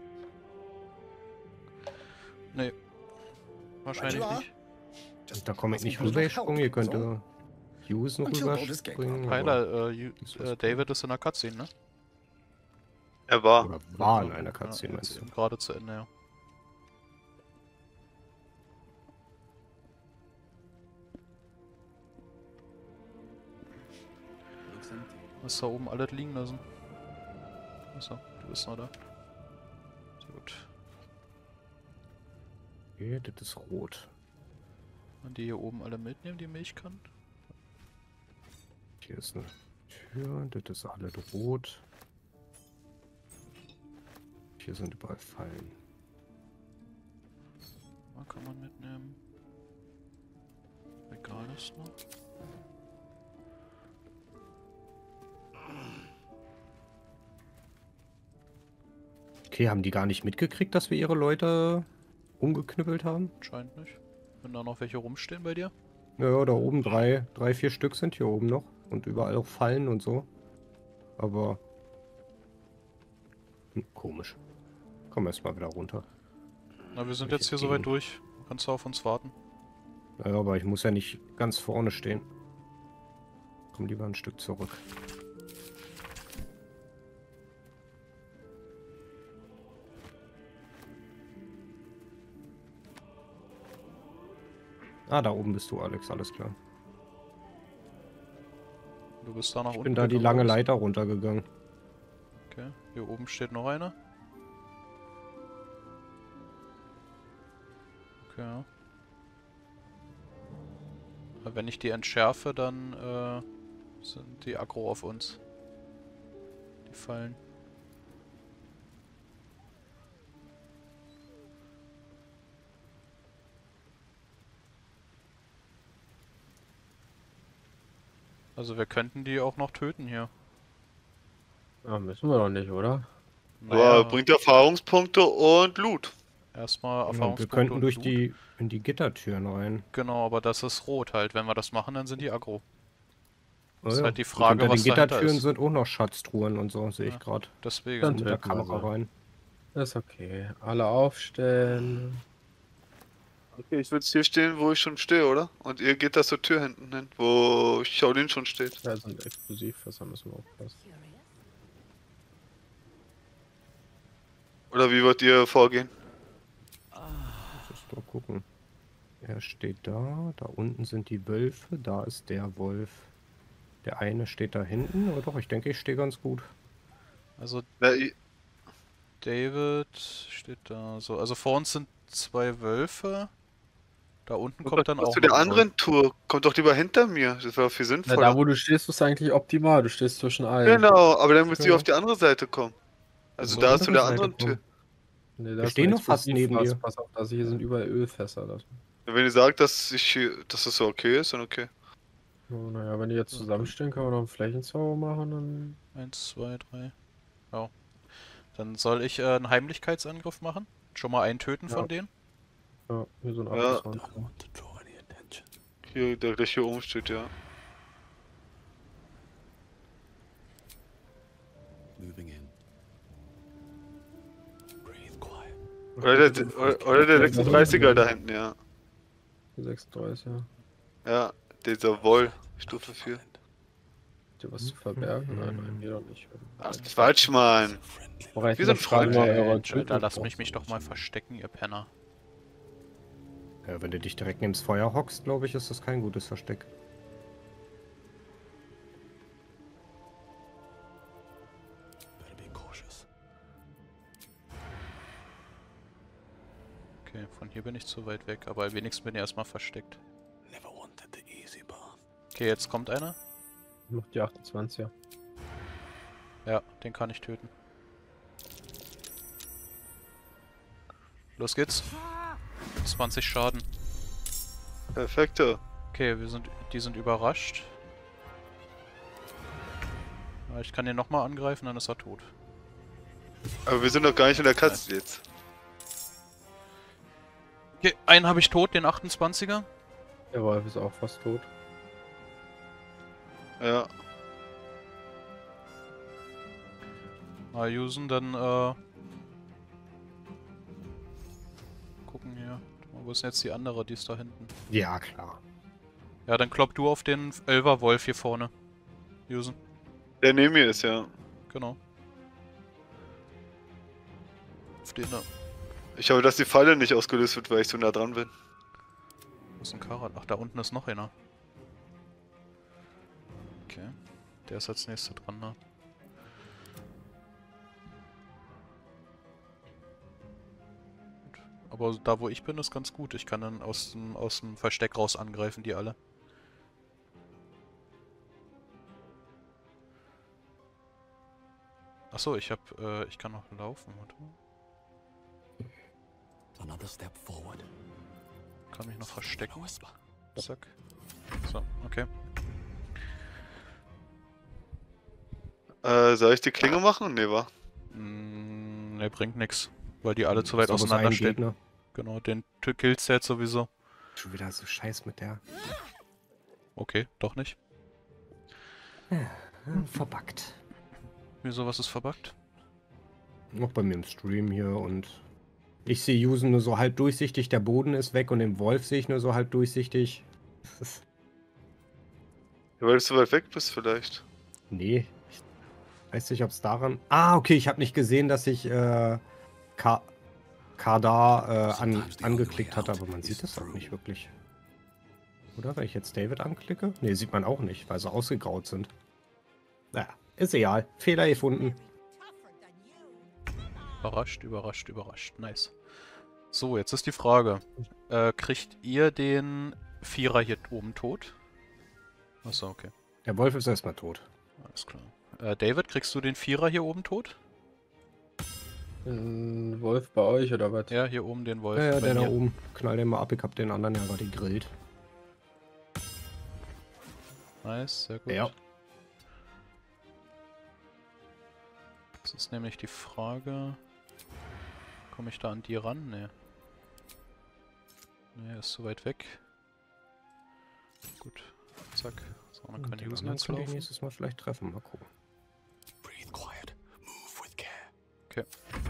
Nee. Wahrscheinlich nicht. Und da komme ich nicht rübergesprungen, ihr könnt Usen rüberspringen. Heiler, David ist in der Cutscene, ne? Er war. Oder war in einer Cutscene, Ja, meinst du? gerade zu Ende, ja. Was da oben alles liegen lassen? Achso, du bist noch da. Sehr gut. Okay, das ist rot. Und die hier oben alle mitnehmen, die Milchkannen? Hier ist eine Tür, das ist alles rot. Hier sind überall Fallen. Da kann man mitnehmen. Regal ist noch. Okay, haben die gar nicht mitgekriegt, dass wir ihre Leute umgeknüppelt haben? Scheint nicht. Wenn da noch welche rumstehen bei dir? Ja, da oben drei, vier Stück sind hier oben noch. Und überall auch Fallen und so. Aber... komisch. Komm erstmal wieder runter. Na, wir sind jetzt hier soweit durch. Kannst du auf uns warten? Ja, aber ich muss ja nicht ganz vorne stehen. Komm lieber ein Stück zurück. Ah, da oben bist du, Alex, alles klar. Du bist da nach unten. Ich bin da die gegangen, lange oder was? Leiter runtergegangen. Okay, hier oben steht noch einer. Okay, ja. Aber wenn ich die entschärfe, dann sind die aggro auf uns. Die Fallen. Also wir könnten die auch noch töten hier. Ja, müssen wir doch nicht, oder? Naja, Aber bringt Erfahrungspunkte und Loot. erstmal Ja, Erfahrungspunkte wir könnten und durch Loot. in die Gittertüren rein. Genau, aber das ist rot halt. Wenn wir das machen, dann sind die aggro. Oh Ist ja. halt die Und Frage, unter was den dahinter Gittertüren ist. sind auch noch Schatztruhen und so, sehe ich Ja. gerade. Deswegen. Dann Mit der töten wir Kamera mal. rein. Das ist okay. Alle aufstellen. Okay, ich würde hier stehen, wo ich schon stehe, oder? Und ihr geht da zur Tür hinten hin, wo Shaolin schon steht. Da sind Explosivfässer, müssen wir aufpassen. Oder wie wollt ihr vorgehen? Lass uns doch gucken. Er steht da, da unten sind die Wölfe, da ist der Wolf. Der eine steht da hinten, aber doch, ich denke, ich stehe ganz gut. Also Na, David steht da so. Also vor uns sind 2 Wölfe. Da unten kommt dann auch zu noch der ein anderen Tour. Kommt doch lieber hinter mir. Das wäre viel Na, sinnvoller. da wo du stehst, ist eigentlich optimal. Du stehst zwischen allen. Genau, aber dann müsst ihr Ja. auf die andere Seite kommen. Also So, da zu der andere anderen Seite Tür. Nee, Wir da ist stehen ein noch fast neben Explosivfass. dir. Pass auf, da hier sind überall Ölfässer. Wenn ihr sagt, dass dass das so okay ist, dann okay. Oh, naja, wenn die jetzt zusammenstehen, können wir noch einen Flächenzauber machen. Dann 1, 2, 3. Ja. Dann soll ich einen Heimlichkeitsangriff machen. Schon mal einen töten Ja. von denen. ja, hier so ein Ja. 28. Hier, der gleich hier oben steht, ja. Moving in. Breathe quiet. Oder der 36er da hinten, ja. 36, ja. Ja, dieser Woll, Stufe 4. Habt ihr was zu verbergen? Nein, wir doch nicht. Ach, Quatsch, Mann. Bereit, Wir sind fragen Freunde. wir eure Da lasst mich doch mal verstecken, ihr Penner. Ja, wenn du dich direkt neben das Feuer hockst, glaube ich, ist das kein gutes Versteck. Better be cautious. Okay, von hier bin ich zu weit weg, aber wenigstens bin ich erstmal versteckt. Never wanted the easy path. Okay, jetzt kommt einer. Macht die 28er. Ja, den kann ich töten. Los geht's. 20 Schaden. Perfekte. Okay, die sind überrascht. Ja, ich kann den nochmal angreifen, dann ist er tot. Aber wir sind doch gar nicht in der Katze jetzt. Okay, einen habe ich tot, den 28er. Der Wolf ist auch fast tot. Ja. Mal usen, dann gucken hier. Wo ist denn jetzt die andere? Die ist da hinten. Ja, klar. Ja, dann klopp du auf den 11er Wolf hier vorne. Usen. Der neben mir ist, ja. Genau. Auf den da. Ich hoffe, dass die Falle nicht ausgelöst wird, weil ich so nah dran bin. Wo ist ein Karat? Ach, da unten ist noch einer. Okay. Der ist als nächster dran, ne? Gut. Aber da wo ich bin, ist ganz gut. Ich kann dann aus dem Versteck raus angreifen, die alle. Achso, ich kann noch laufen, warte mal. Another step forward. Kann mich noch verstecken. No whisper. Zack. So, okay. Soll ich die Klinge machen? Nee, wa? Ne, bringt nix. Weil die alle zu weit Ist doch bloß auseinander ein stehen. Gegner. Genau, den killst du jetzt sowieso. Schon wieder so scheiß mit der. Okay, doch nicht. Verbuggt. Wieso, was ist verbuggt? Noch bei mir im Stream hier und ich sehe Usen nur so halb durchsichtig, der Boden ist weg und den Wolf sehe ich nur so halb durchsichtig. Ja, weil du so weit weg bist vielleicht. Nee, ich weiß nicht, ob es daran... Ah, okay, ich habe nicht gesehen, dass ich Kadar angeklickt hatte, aber man sieht es auch nicht wirklich. Oder, wenn ich jetzt David anklicke? Nee, sieht man auch nicht, weil sie ausgegraut sind. Naja, ist egal. Fehler gefunden. Überrascht, überrascht, überrascht. Nice. So, jetzt ist die Frage. Kriegt ihr den Vierer hier oben tot? Achso, okay. Der Wolf ist erstmal tot. Alles klar. David, kriegst du den Vierer hier oben tot? Ein Wolf bei euch oder was? Ja, hier oben den Wolf. Ja, bei der da mir. oben. Knall den mal ab, ich hab den anderen ja gerade gegrillt. Nice, sehr gut. Ja. Das ist nämlich die Frage... Komme ich da an die ran? Nee. Nee, ist zu weit weg. Gut. Zack. So, dann kann Usen jetzt kann ich laufen. nächstes Mal vielleicht treffen. Mal gucken. Okay.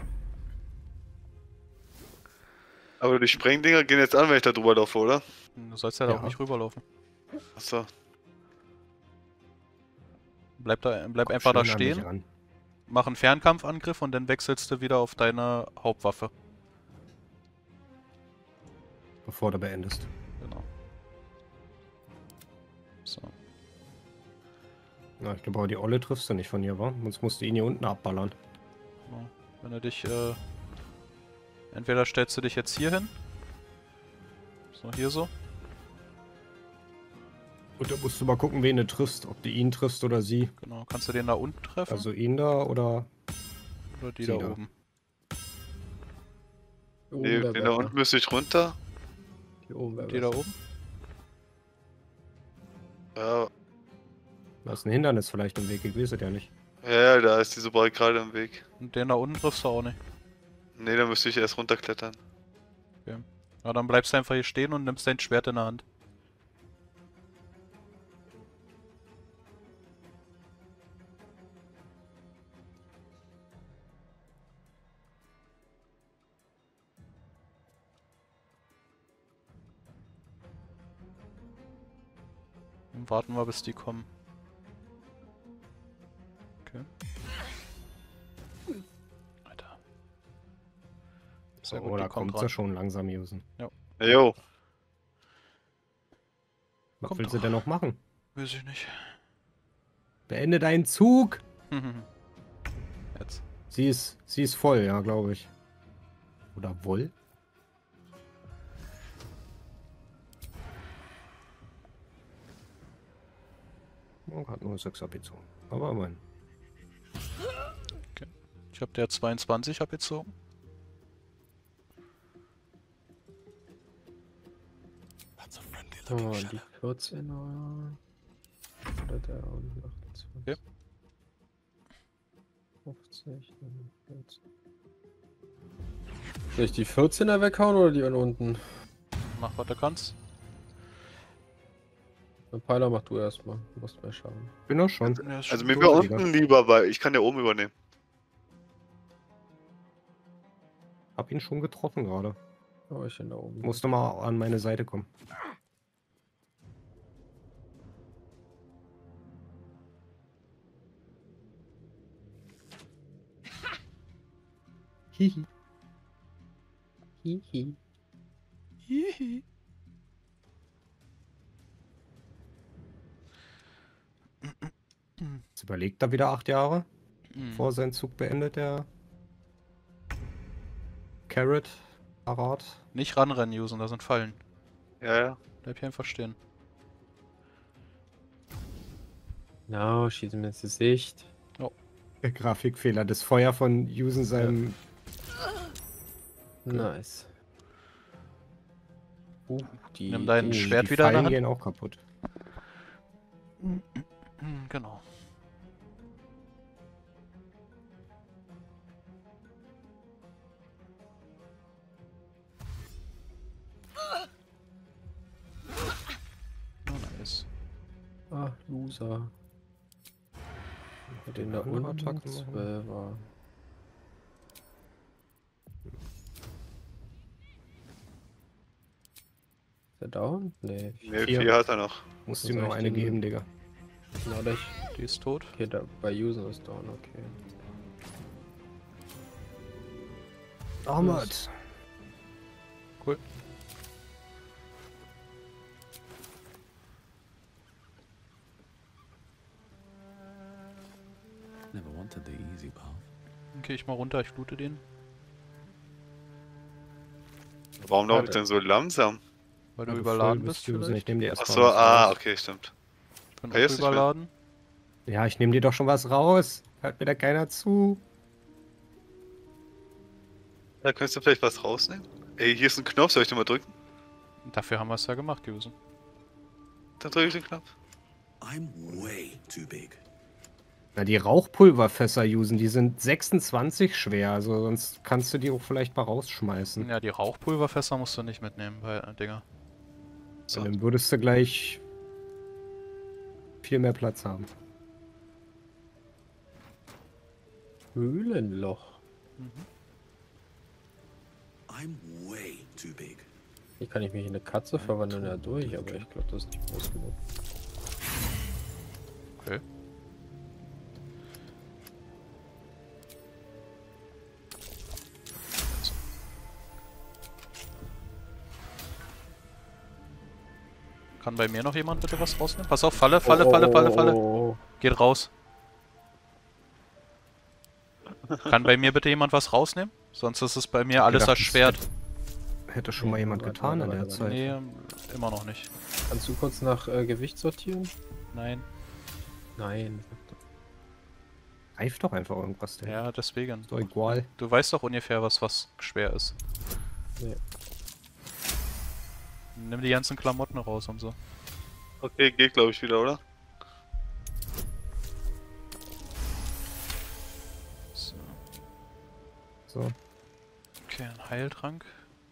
Aber die Sprengdinger gehen jetzt an, wenn ich da drüber laufe, oder? Du sollst ja da auch nicht rüberlaufen. Achso. Bleib einfach da stehen. Mach einen Fernkampfangriff und dann wechselst du wieder auf deine Hauptwaffe. Bevor du beendest. Genau. So. Ja, ich glaube aber die Olle triffst du nicht von hier, wa? Sonst musst du ihn hier unten abballern. Genau. Wenn du dich, entweder stellst du dich jetzt hier hin. So, hier so. Und da musst du mal gucken, wen du triffst. Ob du ihn triffst oder sie. Genau. Kannst du den da unten treffen? Also ihn da oder die da oben? Nee, den da unten müsste ich runter. Die oben die da oben? Ja. Da ist ein Hindernis vielleicht im Weg, ich weiß es ja nicht. Ja, da ist diese Barrikade im Weg. Und den da unten triffst du auch nicht? Nee, da müsste ich erst runterklettern. Okay. Ja, dann bleibst du einfach hier stehen und nimmst dein Schwert in der Hand. Und warten wir, bis die kommen. Okay. Alter. Sehr gut, da die kommt kommt ja schon langsam, Usen. Ja. Jo. Was Kommt willst du doch. denn noch machen? Weiß ich nicht. Beende deinen Zug! Jetzt. Sie ist voll, ja, glaube ich. Oder wohl? Oh, hat nur 6 abgezogen. Aber immerhin. Okay. Ich habe der 22 abgezogen. Oh, die 14er. Oder der und 28. Okay. 50, 14. Soll ich die 14er weghauen oder die unten? Mach, was du kannst. Den Pfeiler mach du erstmal. Du musst mehr schauen. Bin auch schon. Also mir wäre unten lieber, weil ich kann ja oben übernehmen. Hab ihn schon getroffen gerade. Oh, ich bin da oben. Musste mal an meine Seite kommen. Hihi. Hihi. Hihi. Jetzt überlegt er wieder 8 Jahre, bevor sein Zug beendet, der Carrot, Parat. Nicht ranrennen, Usen, da sind Fallen. Ja, ja. Bleib hier einfach stehen. No, schieß mir ins Gesicht. Oh. Der Grafikfehler, das Feuer von Usen seinem... Nice. Nimm dein Schwert wieder in der Fallen Hand. gehen auch kaputt. Genau. Oh, nice. Ah, Loser. Den da andere unten Attacke machen. 12er. Ist der down? Nee. Ne, 4 hat er noch. Musst ihm noch eine geben, Digga. Na, der Die ist tot. Okay, da, bei User ist down, okay. Armored. Cool. Never wanted the easy path. Okay, ich mal runter, ich loote den. Warum laufe ich denn so langsam? Weil du Weil du überladen voll bist bist, Usen. Ich vielleicht. nehme dir erst Achso, mal was raus. okay, stimmt. Kann Ah, jetzt auch nicht mehr. überladen. Ja, ich nehme dir doch schon was raus. Hört mir da keiner zu. Da könntest du vielleicht was rausnehmen? Ey, hier ist ein Knopf, soll ich den mal drücken? Dafür haben wir es ja gemacht, Usen. Dann drücke ich den Knopf. I'm way too big. Na, die Rauchpulverfässer usen, die sind 26 schwer, also sonst kannst du die auch vielleicht mal rausschmeißen. Ja, die Rauchpulverfässer musst du nicht mitnehmen, Dinger. So. Und dann würdest du gleich viel mehr Platz haben. Höhlenloch. I'm way too big. Hier kann ich mich in eine Katze verwandeln, ja durch, aber ich glaube, das ist nicht groß genug. Okay. Kann bei mir noch jemand bitte was rausnehmen? Pass auf, Falle, Falle, Falle, Falle, Falle. Geht raus. Kann bei mir bitte jemand was rausnehmen? Sonst ist es bei mir alles erschwert. Hätte schon mal jemand getan in der Zeit. Nee, immer noch nicht. Kannst du kurz nach Gewicht sortieren? Nein. Nein. Greif doch einfach irgendwas. Denn. Ja, deswegen. Ist doch egal. Du weißt doch ungefähr, was schwer ist. Nee. Nimm die ganzen Klamotten raus und so. Okay, geht glaube ich wieder, oder? So. So. Okay, ein Heiltrank.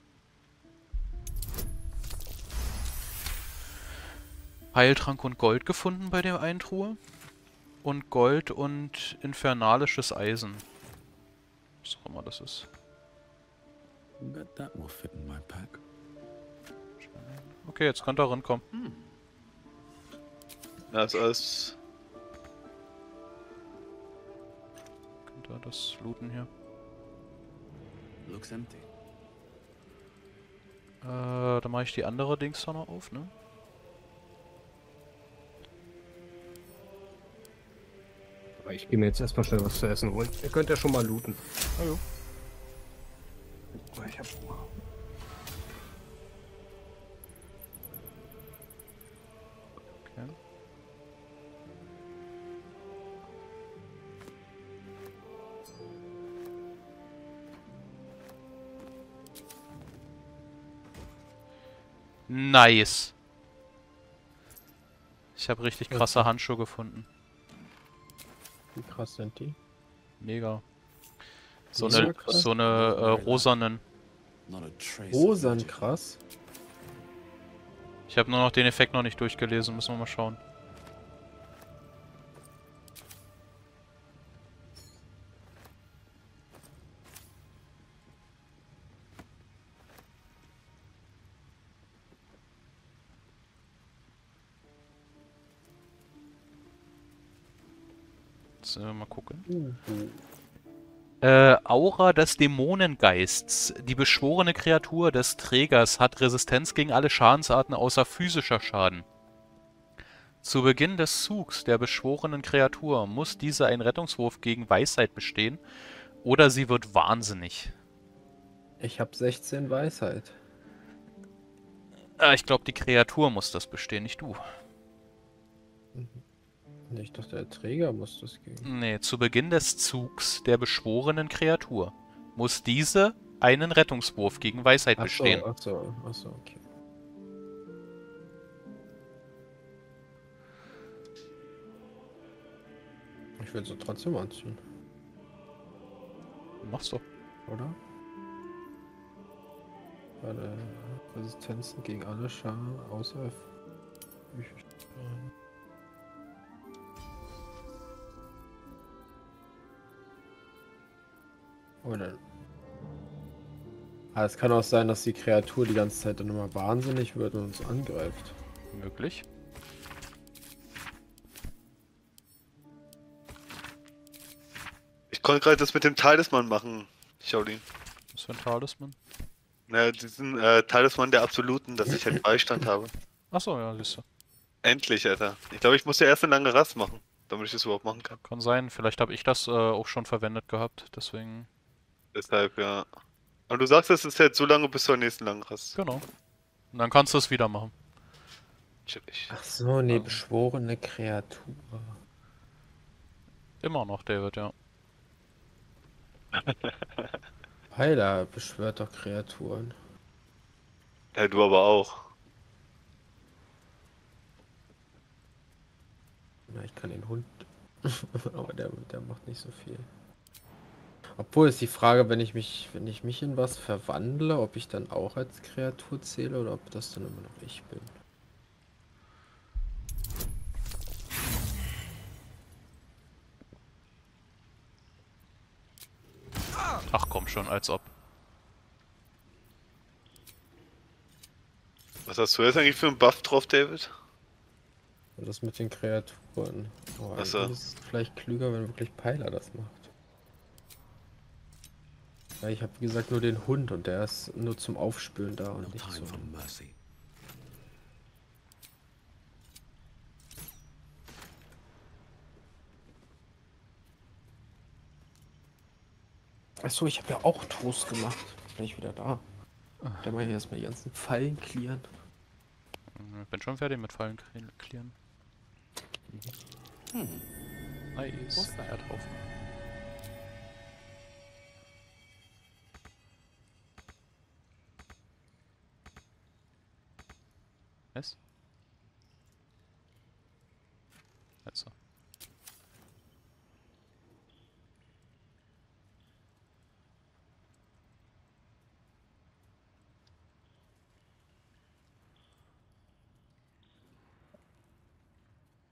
Heiltrank und Gold gefunden bei der einen Truhe. Und Gold und infernalisches Eisen. Was auch immer das ist. Bet that will fit in my pack. Okay, jetzt könnt ihr rankommen. Ja, ist alles. Könnt ihr das looten hier? Looks empty. Da mache ich die andere Dings da noch auf, ne? Aber ich gehe mir jetzt erstmal schnell was zu essen holen. Ihr könnt ja schon mal looten. Hallo. Ich hab Hunger. Okay. Nice. Ich habe richtig krasse Handschuhe gefunden. Wie krass sind die? Mega. So eine rosanen. Rosan krass. Ich habe nur noch den Effekt noch nicht durchgelesen, müssen wir mal schauen. Jetzt mal gucken. Aura des Dämonengeists. Die beschworene Kreatur des Trägers hat Resistenz gegen alle Schadensarten außer physischer Schaden. Zu Beginn des Zugs der beschworenen Kreatur muss diese einen Rettungswurf gegen Weisheit bestehen oder sie wird wahnsinnig. Ich habe 16 Weisheit. Ich glaube, die Kreatur muss das bestehen, nicht du. Ich dachte, der Träger muss das gegen. Nee, zu Beginn des Zugs der beschworenen Kreatur muss diese einen Rettungswurf gegen Weisheit bestehen. Ach so, okay. Ich will sie trotzdem anziehen. Mach's doch. Oder? Alle Resistenzen gegen alle Schaden außer oder. Es kann auch sein, dass die Kreatur die ganze Zeit dann immer wahnsinnig wird und uns angreift. Möglich. Ich konnte gerade das mit dem Talisman machen, Shaolin. Was für ein Talisman? Ja, diesen Talisman der Absoluten, dass ich halt Beistand habe. Achso, ja, siehst du. Endlich, Alter. Ich glaube, ich muss ja erst eine lange Rast machen, damit ich das überhaupt machen kann. Kann sein, vielleicht habe ich das auch schon verwendet gehabt, deswegen... Deshalb, ja. Aber du sagst, es ist jetzt so lange bis zur nächsten langen Rast. Genau. Und dann kannst du es wieder machen. Chillig. Ach so, nee, beschworene Kreatur. Immer noch, David, ja. Heiler beschwört doch Kreaturen. Ja, du aber auch. Hund. Aber der macht nicht so viel. Obwohl ist die Frage, wenn ich mich in was verwandle, ob ich dann auch als Kreatur zähle oder ob das dann immer noch ich bin. Ach komm schon, als ob. Was hast du jetzt eigentlich für einen Buff drauf, David? Und das mit den Kreaturen. Oh, Ach so. eigentlich ist es vielleicht klüger, wenn wirklich Peiler das macht. Ja, ich habe wie gesagt nur den Hund und der ist nur zum Aufspüren da und nicht so. Achso, ich habe ja auch Toast gemacht. Bin ich wieder da. Da mal hier erstmal die ganzen Fallen clearen. Ich bin schon fertig mit Fallen clearen. Nice. Erdhaufen. Was? Also.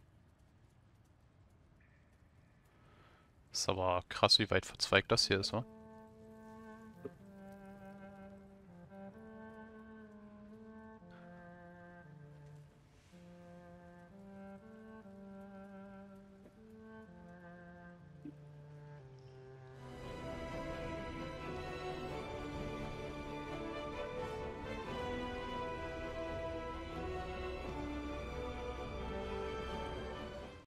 Ist aber krass, wie weit verzweigt das hier ist, wa?